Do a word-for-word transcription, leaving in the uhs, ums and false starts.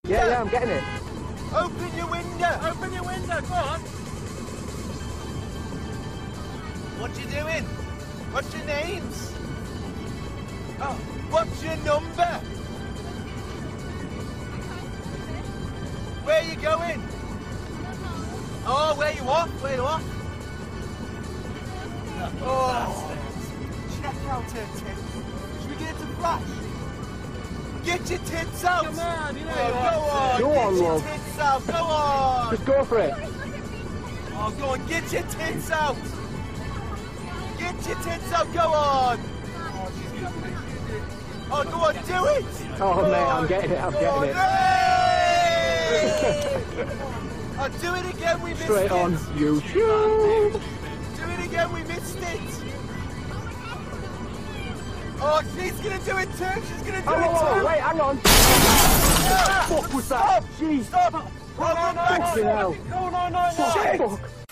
Yeah, yeah, I'm getting it. Open your window. Open your window, go on. What you doing? What's your names? Oh, what's your number? Where you going? Oh, where you off? Where you off? Oh, check out her tits. Should we get it to flash? Get your tits out! Come on, you know oh, you go want on, to. Go get on, your love. tits out, go on! Just go for it. Oh, go on, get your tits out! Get your tits out, go on! Oh, go on, do it! Oh, go mate, on. I'm getting it, I'm go getting on. it. Hey! Oh, do it again, we missed Straight it! on YouTube. Do it again, we missed it! Oh, she's gonna do it too! She's gonna do Oh, it whoa, whoa, too! wait, hang on. Ah! What the fuck was that? Stop! Jeez. Stop! Oh, Fucking hell. No, no, no, no. Shit! Fuck.